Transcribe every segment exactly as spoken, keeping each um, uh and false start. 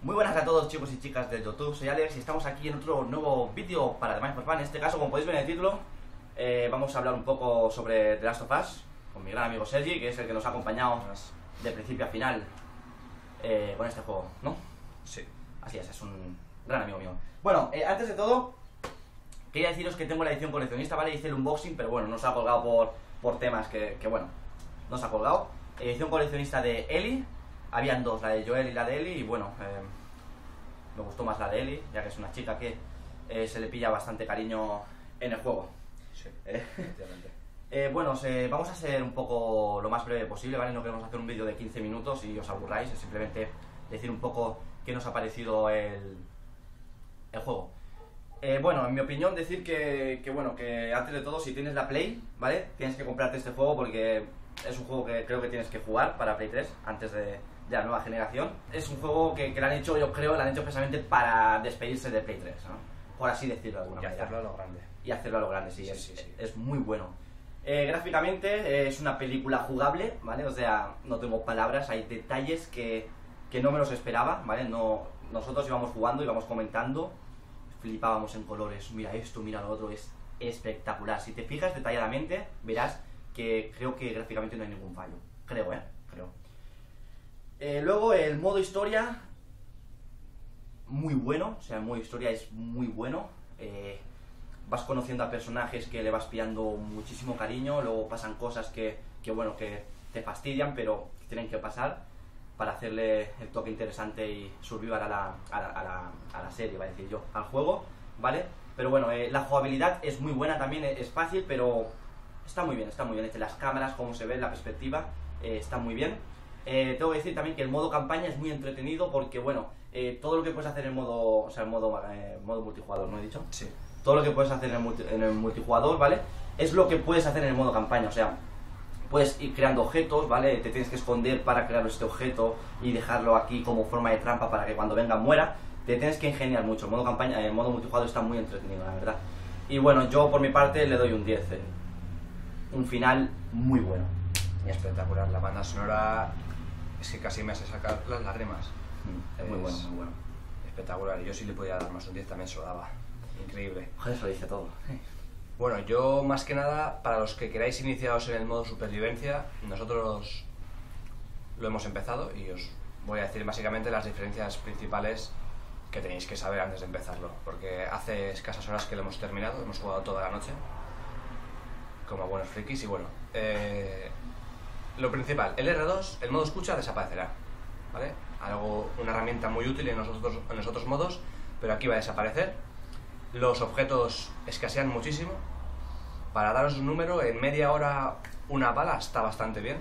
Muy buenas a todos, chicos y chicas de YouTube, soy Alex y estamos aquí en otro nuevo vídeo para The Mind for Fun. En este caso, como podéis ver en el título, eh, vamos a hablar un poco sobre The Last of Us con mi gran amigo Sergi, que es el que nos ha acompañado de principio a final eh, con este juego, ¿no? Sí. Así es, es un gran amigo mío. Bueno, eh, antes de todo, quería deciros que tengo la edición coleccionista, ¿vale? Hice el unboxing, pero bueno, no se ha colgado por, por temas que, que, bueno, no se ha colgado. Edición coleccionista de Ellie. Habían dos, la de Joel y la de Ellie, y bueno, eh, me gustó más la de Ellie, ya que es una chica que eh, se le pilla bastante cariño en el juego. Sí, eh, efectivamente. eh, bueno, se, vamos a ser un poco lo más breve posible, ¿vale? No queremos hacer un vídeo de quince minutos y os aburráis, es simplemente decir un poco qué nos ha parecido el, el juego. Eh, bueno, en mi opinión, decir que, que, bueno, que antes de todo, si tienes la Play, ¿vale? Tienes que comprarte este juego porque es un juego que creo que tienes que jugar para Play tres antes de... de la nueva generación. Es un juego que, que lo han hecho, yo creo, lo han hecho precisamente para despedirse de Play tres, ¿no? Por así decirlo de alguna Y manera. hacerlo a lo grande. Y hacerlo a lo grande, sí, Sí, es, sí, sí. es muy bueno. Eh, gráficamente eh, es una película jugable, ¿vale? O sea, no tengo palabras, hay detalles que, que no me los esperaba, ¿vale? No, nosotros íbamos jugando, íbamos comentando, flipábamos en colores, mira esto, mira lo otro, es espectacular. Si te fijas detalladamente, verás que creo que gráficamente no hay ningún fallo. Creo, ¿eh? Creo. Eh, luego el modo historia, muy bueno, o sea, el modo historia es muy bueno. Eh, vas conociendo a personajes que le vas pillando muchísimo cariño, luego pasan cosas que, que bueno, que te fastidian, pero tienen que pasar para hacerle el toque interesante y survivar a la, a la, a la, a la serie, va a decir yo, al juego, ¿vale? Pero bueno, eh, la jugabilidad es muy buena también, es fácil, pero está muy bien, está muy bien. Entre las cámaras, cómo se ve, la perspectiva, eh, está muy bien. Eh, tengo que decir también que el modo campaña es muy entretenido porque, bueno, eh, todo lo que puedes hacer en modo, o sea, en modo, eh, modo multijugador, ¿no he dicho? Sí. Todo lo que puedes hacer en el, multi, en el multijugador, ¿vale? Es lo que puedes hacer en el modo campaña, o sea, puedes ir creando objetos, ¿vale? Te tienes que esconder para crear este objeto y dejarlo aquí como forma de trampa para que cuando venga muera. Te tienes que ingeniar mucho. El modo campaña, el modo multijugador está muy entretenido, la verdad. Y bueno, yo por mi parte le doy un diez. Eh. Un final muy bueno. Espectacular. La banda sonora es que casi me hace sacar las lágrimas. Mm, es muy bueno, muy bueno. Espectacular. Yo sí le podía dar más un diez, también se lo daba. Increíble. Joder, eso dice todo. Bueno, yo más que nada, para los que queráis iniciaros en el modo supervivencia, nosotros lo hemos empezado y os voy a decir básicamente las diferencias principales que tenéis que saber antes de empezarlo, porque hace escasas horas que lo hemos terminado, hemos jugado toda la noche como buenos frikis y bueno, eh, lo principal, el R dos, el modo escucha desaparecerá, ¿vale? Algo, una herramienta muy útil en los otros, en los otros modos, pero aquí va a desaparecer. Los objetos escasean muchísimo. Para daros un número, en media hora una bala está bastante bien.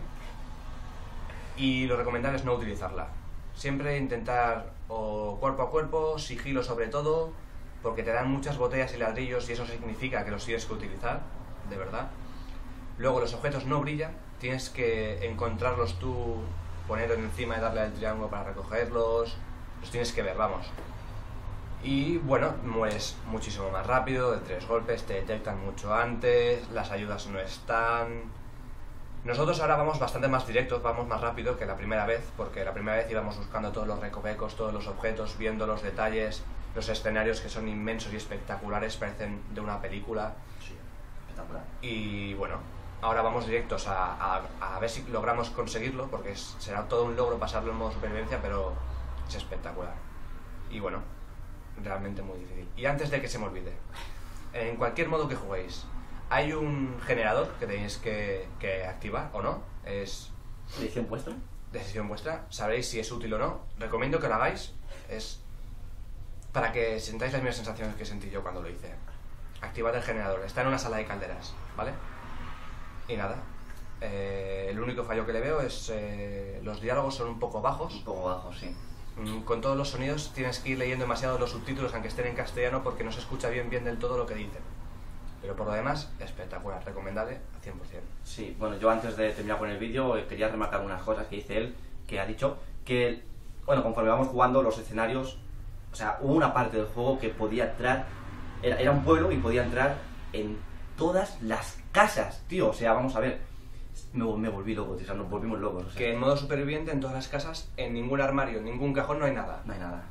Y lo recomendable es no utilizarla. Siempre intentar o cuerpo a cuerpo, sigilo sobre todo, porque te dan muchas botellas y ladrillos y eso significa que los tienes que utilizar, de verdad. Luego los objetos no brillan, tienes que encontrarlos tú, ponerlos encima y darle al triángulo para recogerlos, los tienes que ver, vamos. Y bueno, mueres muchísimo más rápido, de tres golpes, te detectan mucho antes, las ayudas no están... Nosotros ahora vamos bastante más directos, vamos más rápido que la primera vez, porque la primera vez íbamos buscando todos los recovecos, todos los objetos, viendo los detalles, los escenarios que son inmensos y espectaculares, parecen de una película. Sí, espectacular. Y bueno, ahora vamos directos a, a, a ver si logramos conseguirlo, porque es, será todo un logro pasarlo en modo supervivencia, pero es espectacular. Y bueno, realmente muy difícil. Y antes de que se me olvide, en cualquier modo que juguéis, hay un generador que tenéis que, que activar o no. Es ¿Decisión vuestra? decisión vuestra, sabréis si es útil o no. Recomiendo que lo hagáis, es para que sintáis las mismas sensaciones que sentí yo cuando lo hice. Activad el generador, está en una sala de calderas, ¿vale? Y nada, eh, el único fallo que le veo es eh, los diálogos son un poco bajos. Un poco bajo, sí. Con todos los sonidos tienes que ir leyendo demasiado los subtítulos, aunque estén en castellano, porque no se escucha bien bien del todo lo que dicen. Pero por lo demás, espectacular, recomendable a cien por cien. Sí, bueno, yo antes de terminar con el vídeo eh, quería remarcar unas cosas que dice él, que ha dicho que, bueno, conforme vamos jugando los escenarios, o sea, hubo una parte del juego que podía entrar, era, era un pueblo y podía entrar en todas las casas, tío, o sea, vamos a ver, me, me volví loco, tío, o sea, nos volvimos locos. O sea. Que en modo superviviente, en todas las casas, en ningún armario, en ningún cajón no hay nada. No hay nada.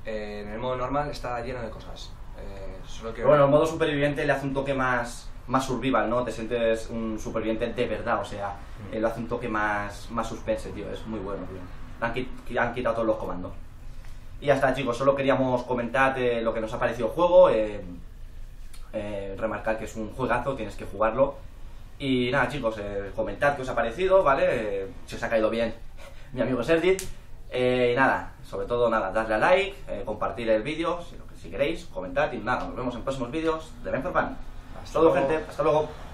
Eh, en el modo normal está lleno de cosas. Eh, solo quiero... Pero bueno, el modo superviviente le hace un toque más, más survival, ¿no? Te sientes un superviviente de verdad, o sea, mm. eh, le hace un toque más, más suspense, tío, es muy bueno, tío. Han, quit han quitado todos los comandos. Y ya está, chicos, solo queríamos comentar eh, lo que nos ha parecido el juego, eh, eh, remarcar que es un juegazo, tienes que jugarlo. Y nada, chicos, eh, comentad qué os ha parecido, ¿vale? Eh, si os ha caído bien mi amigo Serdit. Eh, y nada, sobre todo nada, darle a like, eh, compartir el vídeo, si, si queréis, comentad y nada, nos vemos en próximos vídeos de Ben for Fun. Hasta luego, gente, hasta luego.